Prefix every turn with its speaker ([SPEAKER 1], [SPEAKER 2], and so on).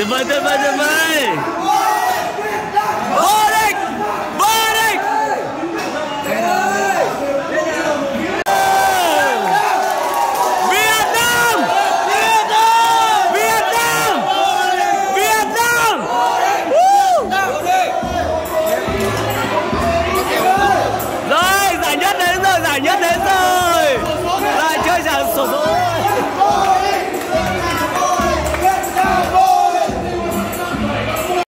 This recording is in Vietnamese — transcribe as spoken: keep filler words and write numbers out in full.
[SPEAKER 1] Tuyệt vời, tuyệt vời, tuyệt vời. Vô địch, vô địch. Việt Nam, Việt Nam, Việt Nam, Việt Nam. Rồi, giải nhất đến rồi, giải nhất đến.